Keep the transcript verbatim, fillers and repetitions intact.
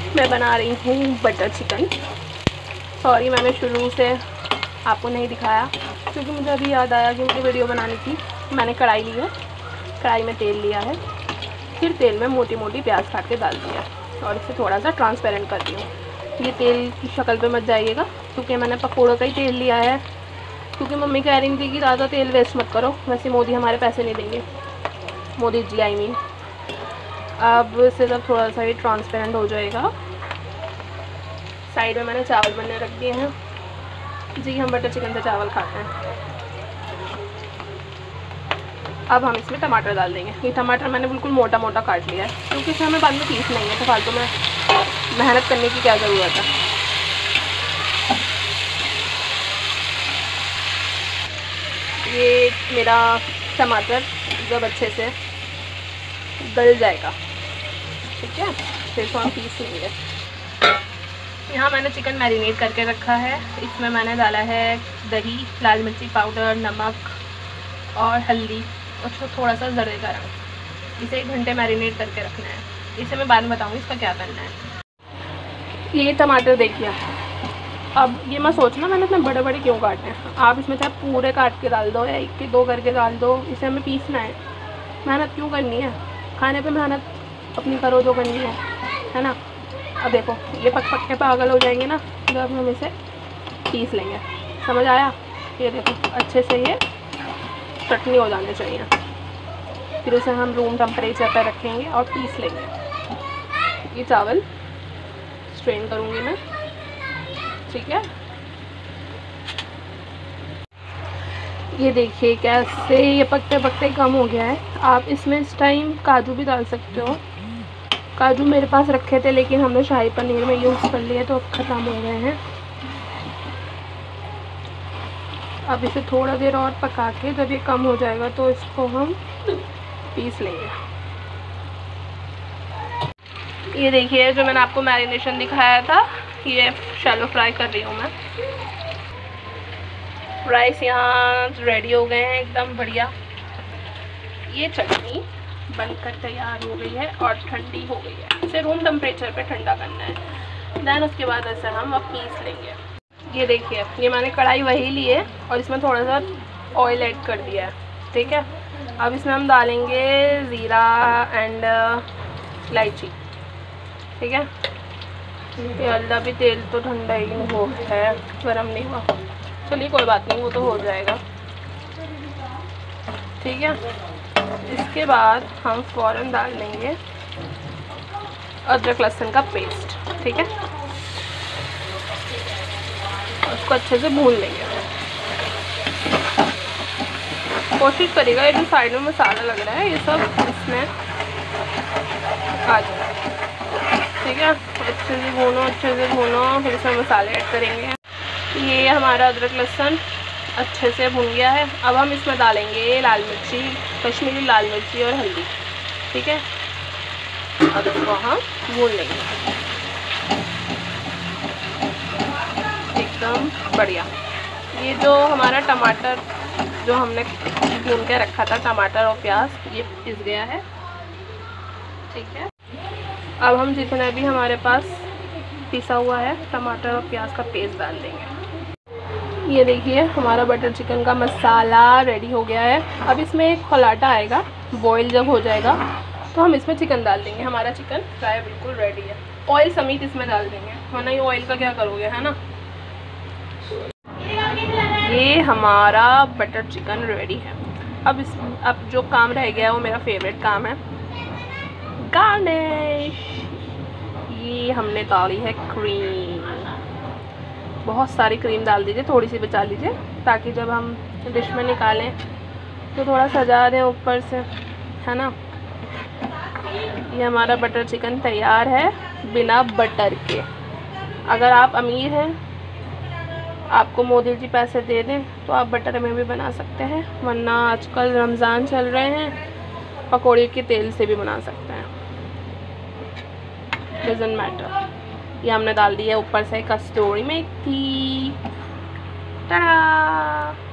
मैं बना रही हूँ बटर चिकन। सॉरी मैंने शुरू से आपको नहीं दिखाया क्योंकि मुझे अभी याद आया कि मुझे वीडियो बनानी थी। मैंने कढ़ाई ली है, कढ़ाई में तेल लिया है, फिर तेल में मोटी मोटी प्याज काट के डाल दिया और इसे थोड़ा सा ट्रांसपेरेंट कर दी हूँ। ये तेल की शक्ल पे मत जाइएगा क्योंकि मैंने पकौड़ों का ही तेल लिया है, क्योंकि मम्मी कह रही थी कि ज़्यादा तेल वेस्ट मत करो। वैसे मोदी हमारे पैसे नहीं देंगे, मोदी जी आई मीन। अब इसे जब थोड़ा सा ही ट्रांसपेरेंट हो जाएगा, साइड में मैंने चावल बनने रख दिए हैं। जी हम बटर चिकन से चावल खाते हैं। अब हम इसमें टमाटर डाल देंगे। ये टमाटर मैंने बिल्कुल मोटा मोटा काट लिया है क्योंकि इसे हमें बाद में पीसना ही है, तो फालतू में मेहनत करने की क्या ज़रूरत है। ये मेरा टमाटर जब अच्छे से गल जाएगा, ठीक है, फिर तो हम पीस लेंगे। यहाँ मैंने चिकन मैरिनेट करके रखा है। इसमें मैंने डाला है दही, लाल मिर्ची पाउडर, नमक और हल्दी और थोड़ा सा ज़रे का रंग। इसे एक घंटे मैरिनेट करके रखना है। इसे मैं बाद में बताऊँगी इसका क्या करना है। ये टमाटर देखिए। अब ये मैं सोचना मैंने इतने बड़े बड़े क्यों काटने हैं। आप इसमें चाहे पूरे काट के डाल दो या एक के दो करके डाल दो, इसे हमें पीसना है। मेहनत क्यों करनी है, खाने पे मेहनत अपनी करो जो करनी है, है ना। अब देखो ये पक पक के पागल हो जाएंगे ना, जब हम इसे पीस लेंगे। समझ आया। ये देखो अच्छे से ये चटनी हो जाने चाहिए, फिर उसे हम रूम टेम्परेचर पर रखेंगे और पीस लेंगे। ये चावल स्ट्रेन करूँगी मैं, ठीक है। ये देखिए कैसे ये पकते पकते कम हो गया है। आप इसमें इस टाइम काजू भी डाल सकते हो। काजू मेरे पास रखे थे लेकिन हमने शाही पनीर में यूज़ कर लिए तो अब ख़त्म हो गए हैं। अब इसे थोड़ा देर और पका के जब ये कम हो जाएगा तो इसको हम पीस लेंगे। ये देखिए जो मैंने आपको मैरिनेशन दिखाया था, ये शैलो फ्राई कर रही हूँ मैं। राइस यहाँ रेडी हो गए हैं एकदम बढ़िया। ये चटनी बनकर तैयार हो गई है और ठंडी हो गई है। इसे रूम टेम्परेचर पे ठंडा करना है, देन उसके बाद ऐसे हम अब पीस लेंगे। ये देखिए ये मैंने कढ़ाई वही ली है और इसमें थोड़ा सा ऑयल ऐड कर दिया है, ठीक है। अब इसमें हम डालेंगे ज़ीरा एंड इलायची, ठीक है। ये अल्लाह भी तेल तो ठंडा ही हो है, गर्म नहीं हुआ। चलिए कोई बात नहीं, वो तो हो जाएगा, ठीक है। इसके बाद हम फ़ौरन डाल देंगे अदरक लहसुन का पेस्ट, ठीक है। उसको अच्छे से भून लेंगे। कोशिश करिएगा ये जो साइड में मसाला लग रहा है ये सब इसमें आ जाए, ठीक है। अच्छे से भूनो, अच्छे से भूनो, फिर इसमें मसाले ऐड करेंगे। ये हमारा अदरक लहसुन अच्छे से भुन गया है। अब हम इसमें डालेंगे लाल मिर्ची, कश्मीरी लाल मिर्ची और हल्दी, ठीक है। अब इसको हम भून लेंगे एकदम बढ़िया। ये जो हमारा टमाटर जो हमने भून के रखा था, टमाटर और प्याज, ये पिस गया है, ठीक है। अब हम जितना भी हमारे पास पिसा हुआ है टमाटर और प्याज का पेस्ट डाल देंगे। ये देखिए हमारा बटर चिकन का मसाला रेडी हो गया है। अब इसमें एक खौलाटा आएगा, बॉईल जब हो जाएगा तो हम इसमें चिकन डाल देंगे। हमारा चिकन फ्राई बिल्कुल रेडी है। ऑयल समेत इसमें डाल देंगे, वरना ये ऑयल का क्या करोगे, है ना। ये हमारा बटर चिकन रेडी है। अब इस अब जो काम रह गया है वो मेरा फेवरेट काम है, गार्निश। ये हमने डाली है क्रीम, बहुत सारी क्रीम डाल दीजिए, थोड़ी सी बचा लीजिए ताकि जब हम डिश में निकालें तो थोड़ा सजा दें ऊपर से, है ना। ये हमारा बटर चिकन तैयार है बिना बटर के। अगर आप अमीर हैं, आपको मोदी जी पैसे दे दें तो आप बटर में भी बना सकते हैं, वरना आजकल रमज़ान चल रहे हैं, पकौड़े के तेल से भी बना सकते हैं, डजंट मैटर। ये हमने डाल दी है ऊपर से कस्तूरी मेथी। टाटा।